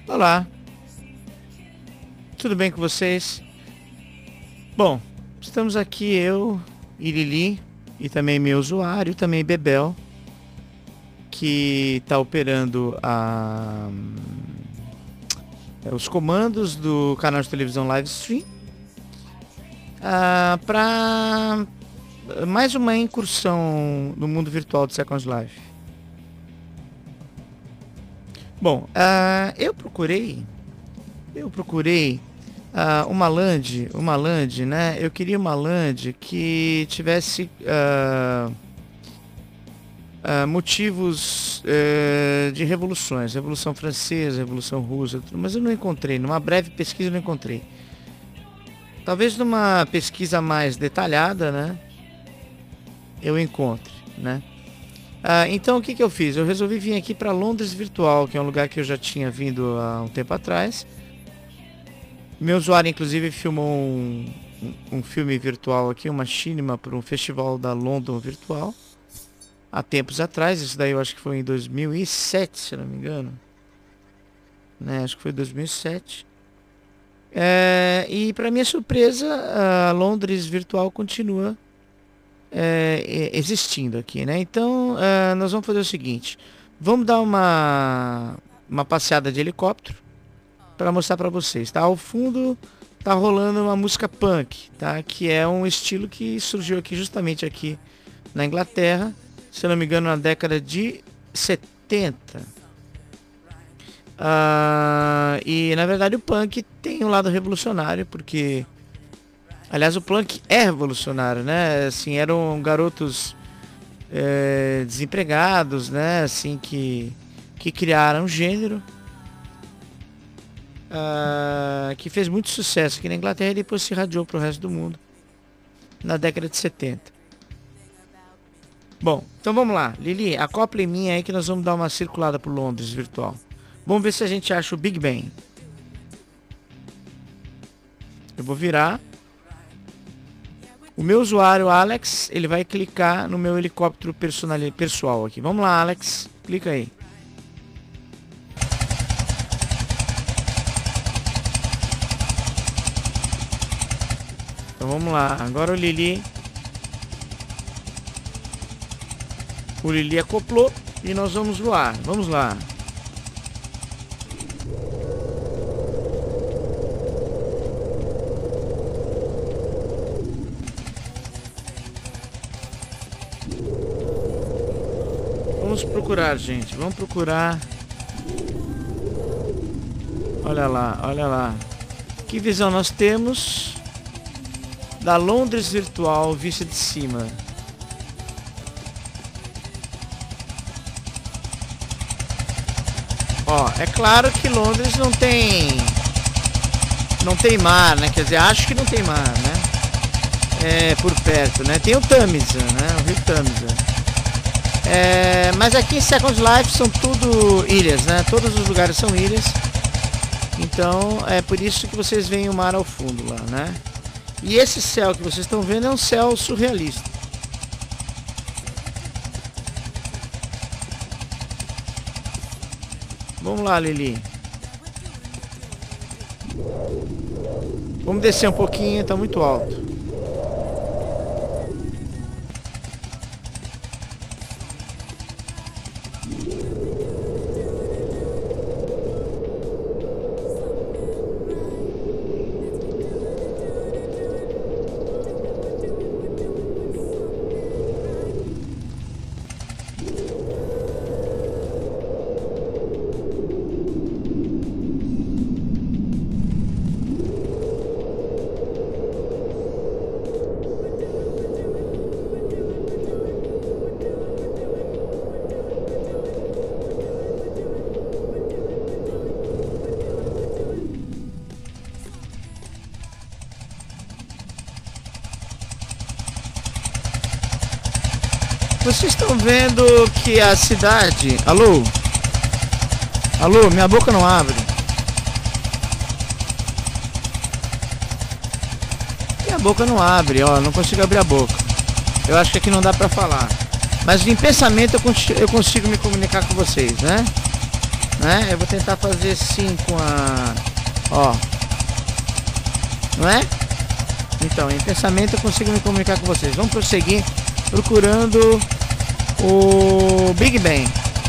Olá, tudo bem com vocês? Bom, estamos aqui eu e Lili e também meu usuário, também Bebel, que está operando os comandos do canal de televisão Livestream para mais uma incursão no mundo virtual do Second Life. Bom, eu procurei uma land, né? Eu queria uma land que tivesse motivos de revoluções, Revolução Francesa, Revolução Russa, mas eu não encontrei, numa breve pesquisa eu não encontrei. Talvez numa pesquisa mais detalhada, né? Eu encontre, né? Então o que eu fiz? Eu resolvi vir aqui para Londres Virtual, que é um lugar que eu já tinha vindo há um tempo atrás. Meu usuário inclusive filmou um filme virtual aqui, uma cinema para um festival da London Virtual, há tempos atrás. Isso daí eu acho que foi em 2007, se não me engano, né? Acho que foi 2007. E para minha surpresa, a Londres Virtual continua existindo aqui, né? Então nós vamos fazer o seguinte: vamos dar uma passeada de helicóptero para mostrar para vocês, tá? Ao fundo tá rolando uma música punk, tá? Que é um estilo que surgiu aqui justamente aqui na Inglaterra, se não me engano, na década de 70. E na verdade o punk tem um lado revolucionário, porque aliás, o punk é revolucionário, né? Assim, eram garotos desempregados, né? Assim, que criaram um gênero que fez muito sucesso aqui na Inglaterra e depois se irradiou para o resto do mundo na década de 70. Bom, então vamos lá. Lili, acople em mim aí que nós vamos dar uma circulada por Londres Virtual. Vamos ver se a gente acha o Big Ben. Eu vou virar. O meu usuário, Alex, ele vai clicar no meu helicóptero pessoal aqui. Vamos lá, Alex. Clica aí. Então vamos lá. Agora o Lili. O Lili acoplou e nós vamos voar. Vamos lá. Vamos procurar, gente. Vamos procurar. Olha lá, olha lá. Que visão nós temos da Londres Virtual vista de cima. Ó, é claro que Londres não tem mar, né? Quer dizer, acho que não tem mar, né? Por perto, né? Tem o Tamisa, né? O rio Tamisa. Mas aqui em Second Life são tudo ilhas, né? Todos os lugares são ilhas. Então é por isso que vocês veem o mar ao fundo lá, né? E esse céu que vocês estão vendo é um céu surrealista. Vamos lá, Lili. Vamos descer um pouquinho, tá muito alto. Vocês estão vendo que a cidade... Alô? Alô, minha boca não abre. Minha boca não abre, ó, não consigo abrir a boca. Eu acho que aqui não dá pra falar. Mas em pensamento eu consigo me comunicar com vocês, né? né? Eu vou tentar fazer assim com a... Ó. Não é? Então, em pensamento eu consigo me comunicar com vocês. Vamos prosseguir procurando o Big Bang.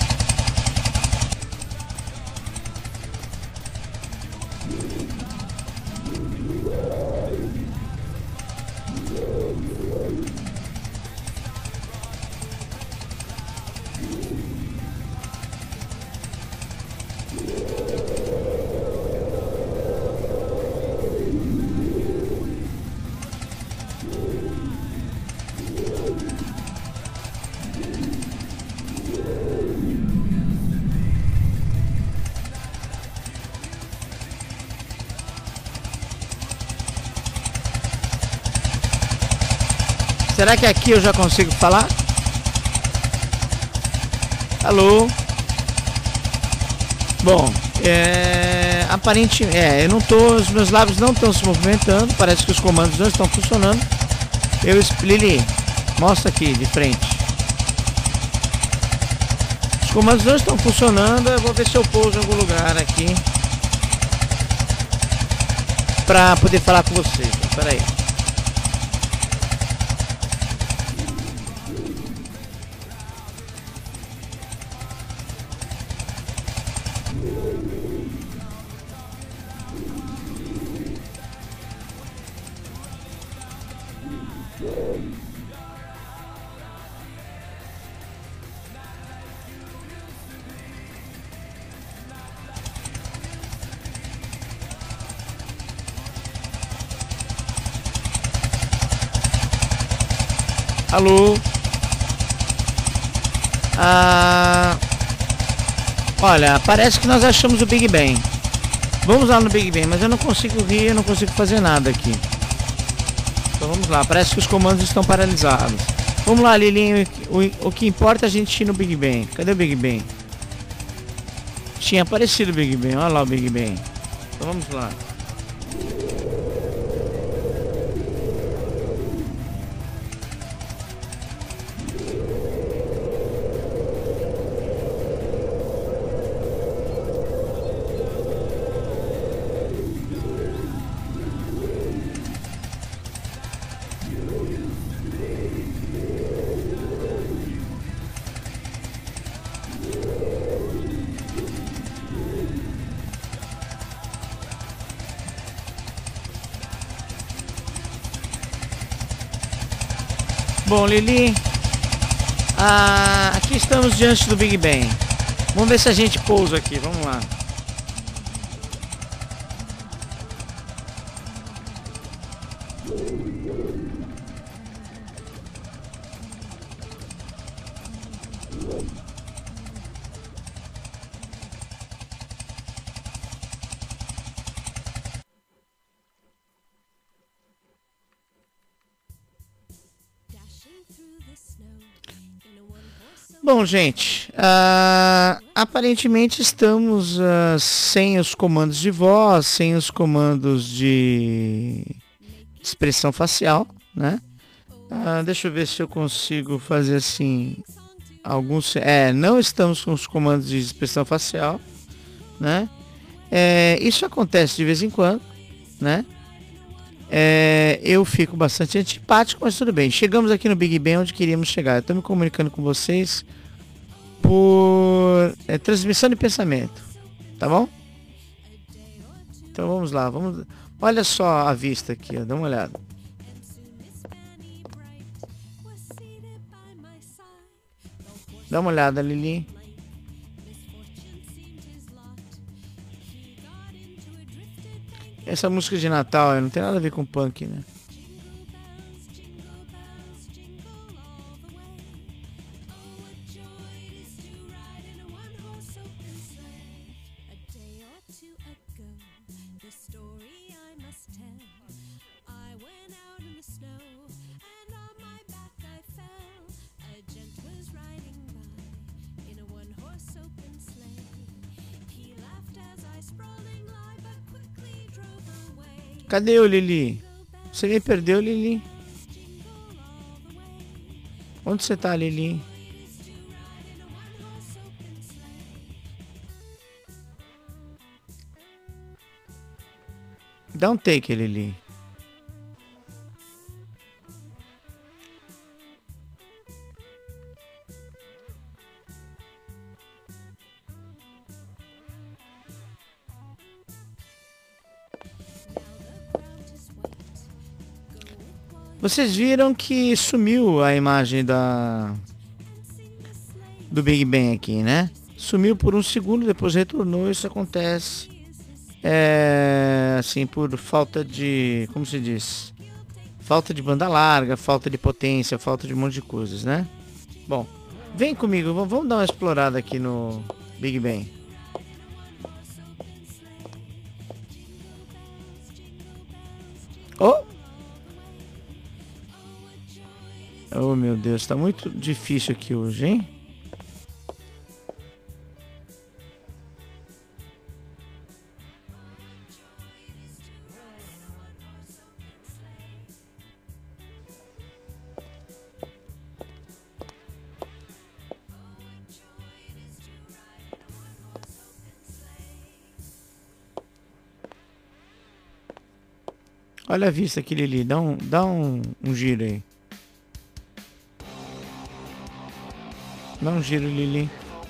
Será que aqui eu já consigo falar? Alô? Bom, aparentemente, eu não tô, os meus lábios não estão se movimentando, parece que os comandos não estão funcionando. Lili, mostra aqui de frente. Os comandos não estão funcionando, eu vou ver se eu pouso em algum lugar aqui pra poder falar com vocês. Espera aí. Alô? Olha, parece que nós achamos o Big Bang. Vamos lá no Big Bang, mas eu não consigo rir, eu não consigo fazer nada aqui. Então vamos lá, parece que os comandos estão paralisados. Vamos lá, Lilinho, o que importa é a gente ir no Big Bang. Cadê o Big Bang? Tinha aparecido o Big Bang, olha lá o Big Bang. Então vamos lá. Bom, Lili, aqui estamos diante do Big Bang. Vamos ver se a gente pousa aqui, vamos lá. Bom, gente, aparentemente estamos sem os comandos de voz, sem os comandos de expressão facial, né? Deixa eu ver se eu consigo fazer assim alguns. Não estamos com os comandos de expressão facial, né? Isso acontece de vez em quando, né? Eu fico bastante antipático, mas tudo bem. Chegamos aqui no Big Bang onde queríamos chegar. Eu estou me comunicando com vocês por transmissão de pensamento, tá bom? Então vamos lá, olha só a vista aqui, ó, dá uma olhada. Dá uma olhada, Lili. Essa música de Natal não tem nada a ver com punk, né? Cadê o Lili? Você me perdeu, Lili? Onde você tá, Lili? Dá um take, Lili. Vocês viram que sumiu a imagem do Big Bang aqui, né? Sumiu por um segundo, depois retornou. Isso acontece assim, por falta de, como se diz? Falta de banda larga, falta de potência, falta de um monte de coisas, né? Bom, vem comigo, vamos dar uma explorada aqui no Big Bang. Oh! Oh, meu Deus, tá muito difícil aqui hoje, hein? Olha a vista aqui, Lili. Dá um giro aí. Dá um giro, Lili.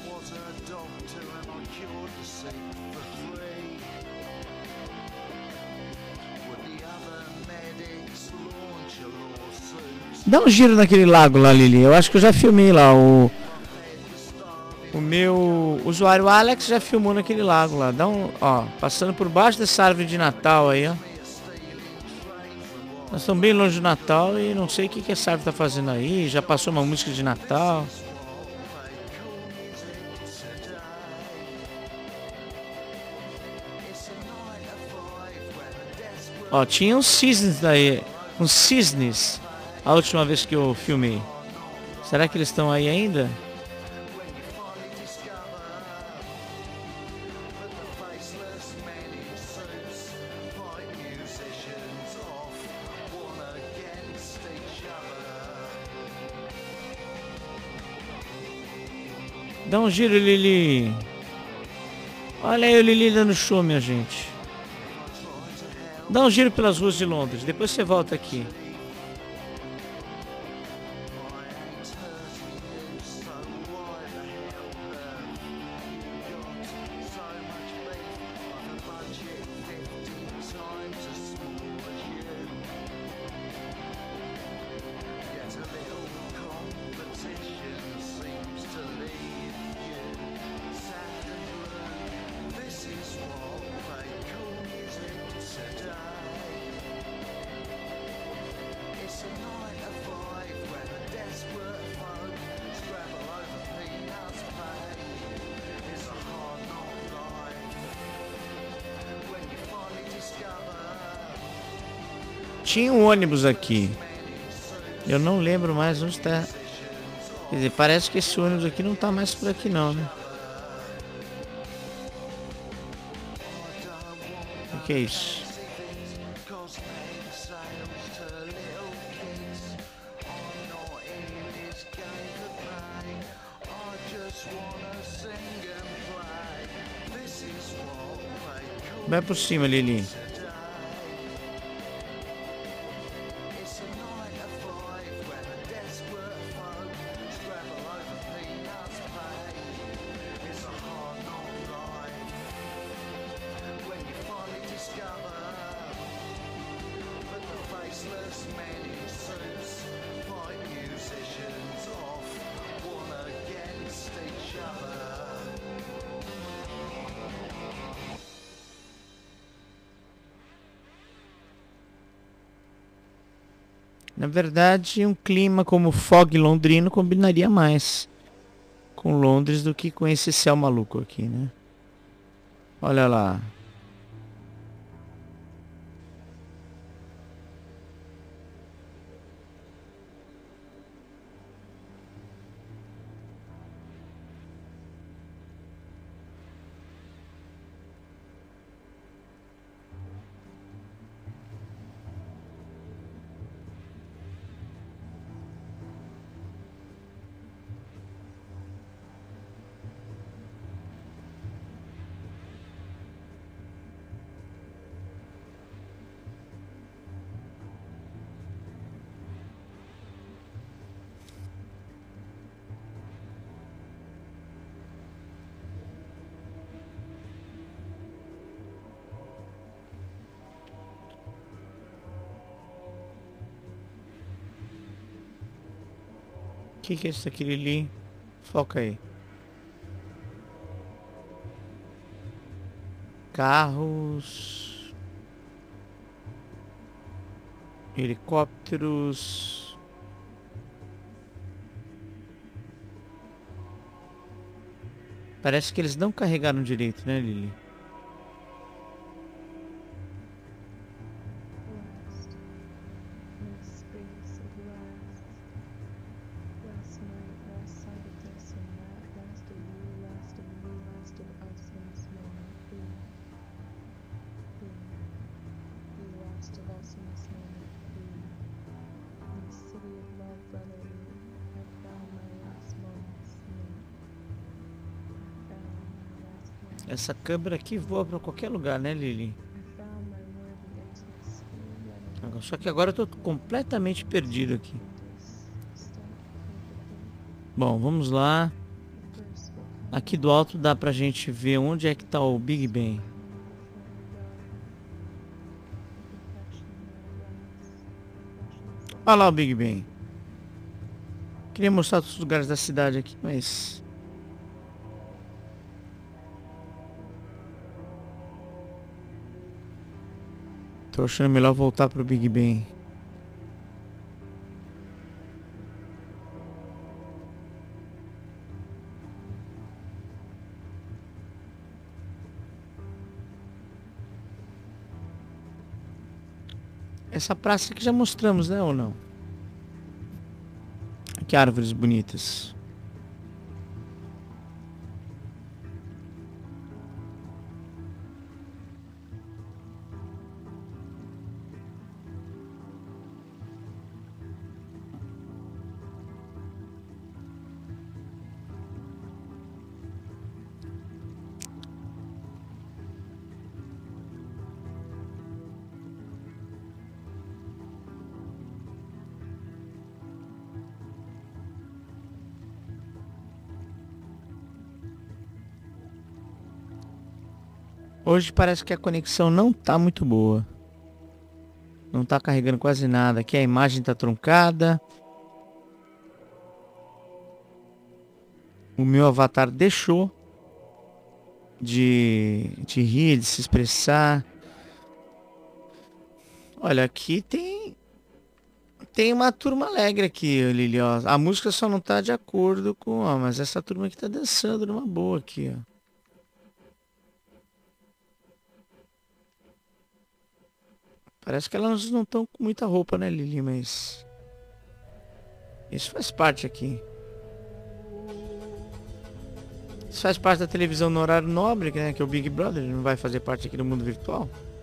Dá um giro naquele lago lá, Lili. Eu acho que eu já filmei lá. O meu usuário Alex já filmou naquele lago lá. Dá um, ó, passando por baixo dessa árvore de Natal aí, ó. Nós estamos bem longe do Natal e não sei o que essa árvore tá fazendo aí. Já passou uma música de Natal. Ó, tinha uns cisnes daí. Uns cisnes. A última vez que eu filmei. Será que eles estão aí ainda? Dá um giro, Lili. Olha aí o Lili dando show, minha gente. Dá um giro pelas ruas de Londres. Depois você volta aqui. Tinha um ônibus aqui. Eu não lembro mais onde está. Quer dizer, parece que esse ônibus aqui não está mais por aqui não, né? O que é isso? Vai por cima, Lili. Na verdade, um clima como fog londrino combinaria mais com Londres do que com esse céu maluco aqui, né? Olha lá. que é isso aqui, Lili? Foca aí. Carros. Helicópteros. Parece que eles não carregaram direito, né, Lili? Essa câmera aqui voa pra qualquer lugar, né, Lili? Só que agora eu tô completamente perdido aqui. Bom, vamos lá. Aqui do alto dá pra gente ver onde é que tá o Big Ben. Olha lá o Big Ben. Queria mostrar todos os lugares da cidade aqui, mas... tô achando melhor voltar pro Big Ben. Essa praça aqui já mostramos, né, ou não? Que árvores bonitas. Hoje parece que a conexão não tá muito boa. Não tá carregando quase nada. Aqui a imagem tá truncada. O meu avatar deixou de rir, de se expressar. Olha, aqui tem uma turma alegre aqui, Lili, ó. A música só não tá de acordo com, ó, mas essa turma aqui tá dançando numa boa aqui, ó. Parece que elas não estão com muita roupa, né, Lili, mas isso faz parte aqui. Isso faz parte da televisão no horário nobre, né, que é o Big Brother, não vai fazer parte aqui do mundo virtual.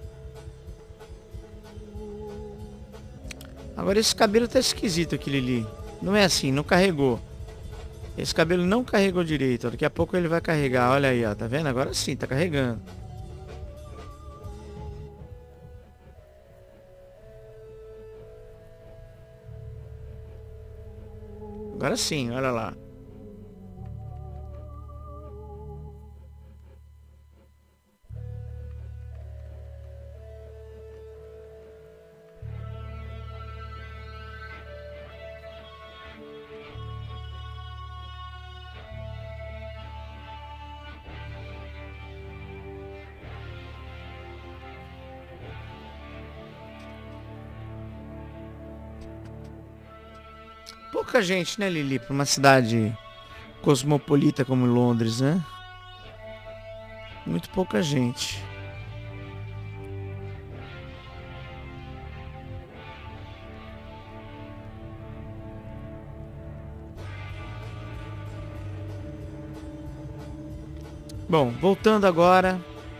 Agora esse cabelo tá esquisito aqui, Lili. Não é assim, não carregou. Esse cabelo não carregou direito. Daqui a pouco ele vai carregar. Olha aí, ó. Tá vendo? Agora sim, tá carregando. Agora sim, olha lá. Pouca gente, né, Lili, para uma cidade cosmopolita como Londres, né? Muito pouca gente. Bom, voltando agora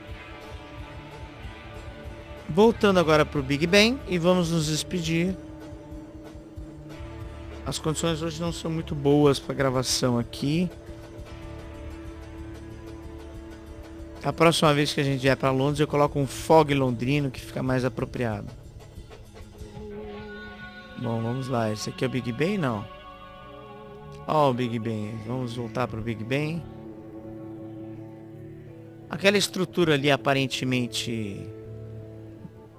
para o Big Ben e vamos nos despedir. As condições hoje não são muito boas para gravação aqui. A próxima vez que a gente vier para Londres eu coloco um fog londrino que fica mais apropriado. Bom, vamos lá. Esse aqui é o Big Ben? Não. Ó, o Big Ben. Vamos voltar para o Big Ben. Aquela estrutura ali aparentemente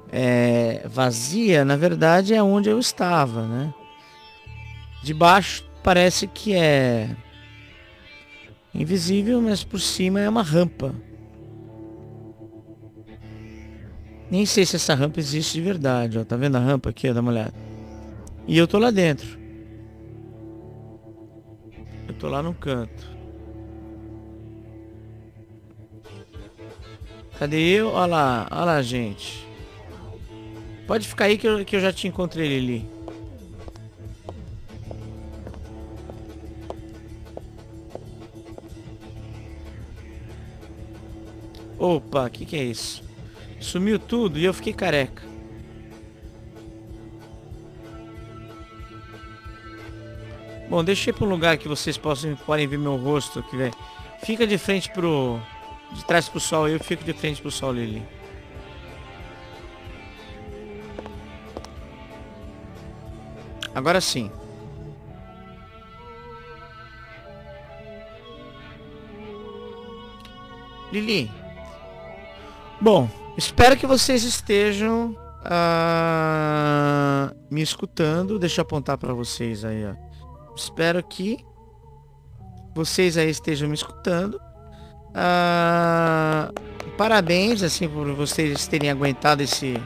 vazia, na verdade é onde eu estava, né? Debaixo parece que é invisível, mas por cima é uma rampa. Nem sei se essa rampa existe de verdade, ó. Tá vendo a rampa aqui, ó? Dá uma olhada. E eu tô lá dentro. Eu tô lá no canto. Cadê eu? Olha lá, gente. Pode ficar aí que eu já te encontrei, Lili. Opa, que é isso? Sumiu tudo e eu fiquei careca. Bom, deixa eu ir pra um lugar que vocês podem ver meu rosto aqui, velho. Fica de frente pro... De trás pro sol, eu fico de frente pro sol, Lili. Agora sim. Lili. Bom, espero que vocês estejam me escutando. Deixa eu apontar para vocês aí, ó. Espero que vocês aí estejam me escutando. Parabéns, assim, por vocês terem aguentado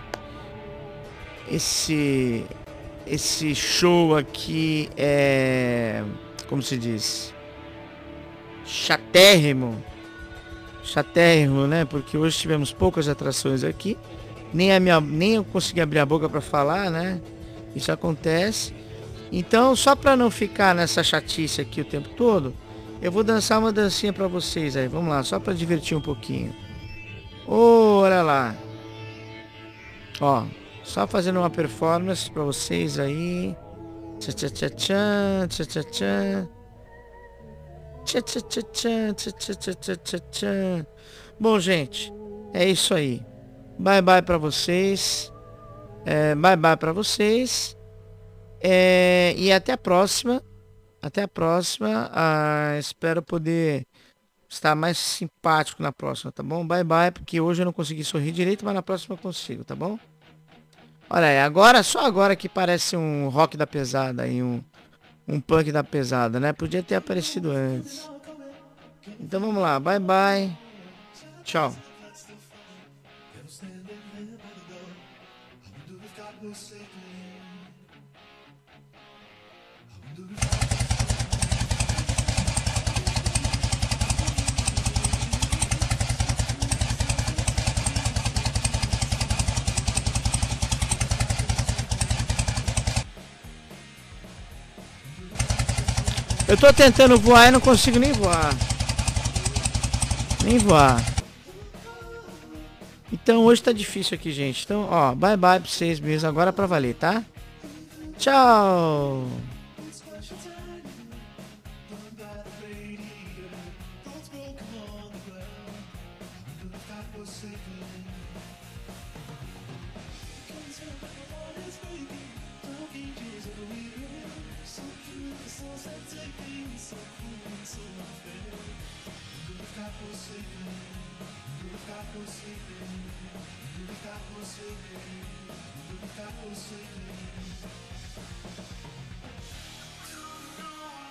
esse show aqui, como se diz, chatérrimo, né? Porque hoje tivemos poucas atrações aqui, nem eu consegui abrir a boca para falar, né? Isso acontece. Então, só para não ficar nessa chatice aqui o tempo todo, eu vou dançar uma dancinha para vocês aí. Vamos lá, só para divertir um pouquinho. Olha lá. Ó, só fazendo uma performance para vocês aí. Tchá tchá tchá tchá, tchá tchá tchá. Tchá tchá tchá tchá, tchá tchá tchá tchá tchá. Bom, gente, é isso aí. Bye bye para vocês. Bye bye para vocês. E até a próxima. Até a próxima. Espero poder estar mais simpático na próxima, tá bom? Bye bye, porque hoje eu não consegui sorrir direito, mas na próxima eu consigo, tá bom? Olha aí, agora, só agora que parece um rock da pesada aí, um punk da pesada, né? Podia ter aparecido antes. Então vamos lá, bye bye. Tchau. Eu tô tentando voar e não consigo nem voar. Nem voar. Então hoje tá difícil aqui, gente. Então, ó, bye bye pra vocês mesmo. Agora pra valer, tá? Tchau!